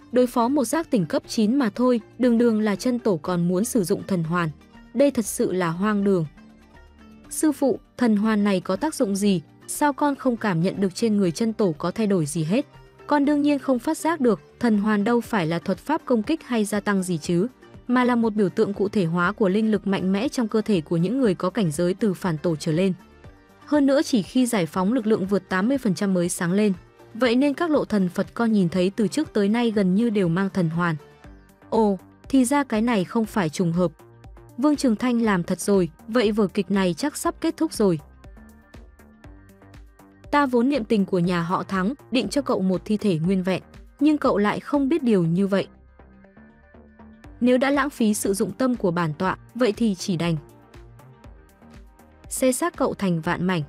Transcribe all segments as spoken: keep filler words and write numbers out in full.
đối phó một giác tỉnh cấp chín mà thôi, đường đường là chân tổ còn muốn sử dụng thần hoàn. Đây thật sự là hoang đường. Sư phụ, thần hoàn này có tác dụng gì? Sao con không cảm nhận được trên người chân tổ có thay đổi gì hết? Con đương nhiên không phát giác được, thần hoàn đâu phải là thuật pháp công kích hay gia tăng gì chứ, mà là một biểu tượng cụ thể hóa của linh lực mạnh mẽ trong cơ thể của những người có cảnh giới từ phản tổ trở lên. Hơn nữa chỉ khi giải phóng lực lượng vượt tám mươi phần trăm mới sáng lên. Vậy nên các lộ thần Phật con nhìn thấy từ trước tới nay gần như đều mang thần hoàn. Ồ, thì ra cái này không phải trùng hợp. Vương Trường Thanh làm thật rồi, vậy vở kịch này chắc sắp kết thúc rồi. Ta vốn niệm tình của nhà họ Thắng, định cho cậu một thi thể nguyên vẹn, nhưng cậu lại không biết điều như vậy. Nếu đã lãng phí sự dụng tâm của bản tọa, vậy thì chỉ đành xé xác cậu thành vạn mảnh.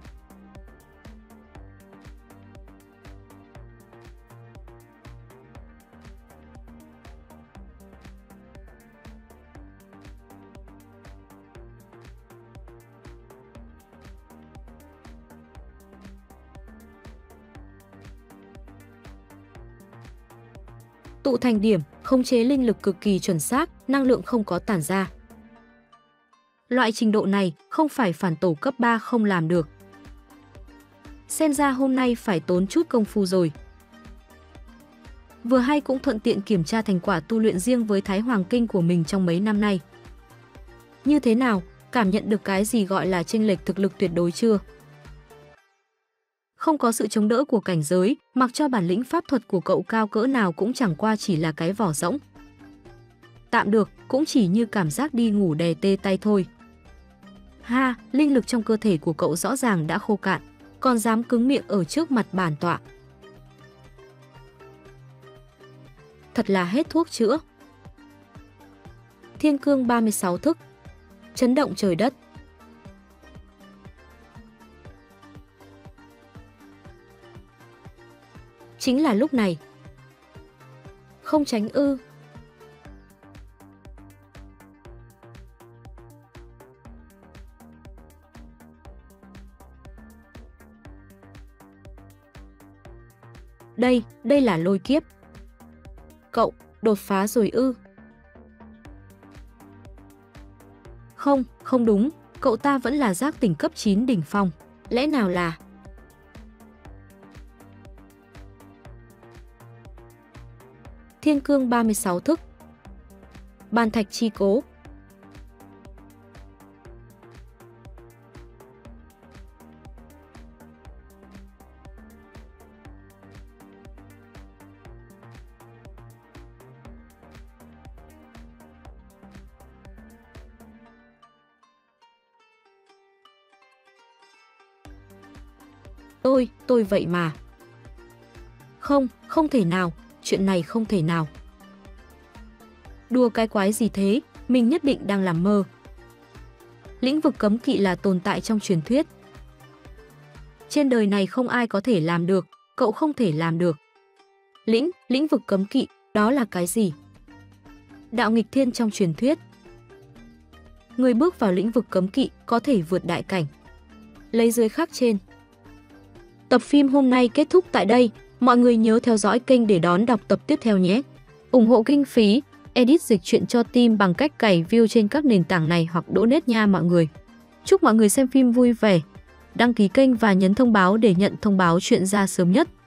Tụ thành điểm, khống chế linh lực cực kỳ chuẩn xác, năng lượng không có tản ra. Loại trình độ này không phải phản tổ cấp ba không làm được. Xem ra hôm nay phải tốn chút công phu rồi. Vừa hay cũng thuận tiện kiểm tra thành quả tu luyện riêng với Thái Hoàng Kinh của mình trong mấy năm nay. Như thế nào, cảm nhận được cái gì gọi là chênh lệch thực lực tuyệt đối chưa? Không có sự chống đỡ của cảnh giới, mặc cho bản lĩnh pháp thuật của cậu cao cỡ nào cũng chẳng qua chỉ là cái vỏ rỗng. Tạm được, cũng chỉ như cảm giác đi ngủ đè tê tay thôi. Ha, linh lực trong cơ thể của cậu rõ ràng đã khô cạn, còn dám cứng miệng ở trước mặt bản tọa. Thật là hết thuốc chữa. Thiên cương ba mươi sáu thức, chấn động trời đất. Chính là lúc này. Không tránh ư? Đây, đây là lôi kiếp. Cậu, đột phá rồi ư? Không, không đúng, cậu ta vẫn là giác tỉnh cấp chín đỉnh phong. Lẽ nào là... Thiên cương ba mươi sáu thức, bàn thạch chi cố. Tôi, tôi vậy mà. Không, không thể nào, chuyện này không thể nào. Đùa cái quái gì thế, mình nhất định đang làm mơ. Lĩnh vực cấm kỵ là tồn tại trong truyền thuyết. Trên đời này không ai có thể làm được, cậu không thể làm được. Lĩnh, lĩnh vực cấm kỵ, đó là cái gì? Đạo nghịch thiên trong truyền thuyết. Người bước vào lĩnh vực cấm kỵ có thể vượt đại cảnh. Lấy dưới khắc trên. Tập phim hôm nay kết thúc tại đây. Mọi người nhớ theo dõi kênh để đón đọc tập tiếp theo nhé. ủng hộ kinh phí, edit dịch truyện cho team bằng cách cày view trên các nền tảng này hoặc donate nha mọi người. Chúc mọi người xem phim vui vẻ. Đăng ký kênh và nhấn thông báo để nhận thông báo chuyện ra sớm nhất.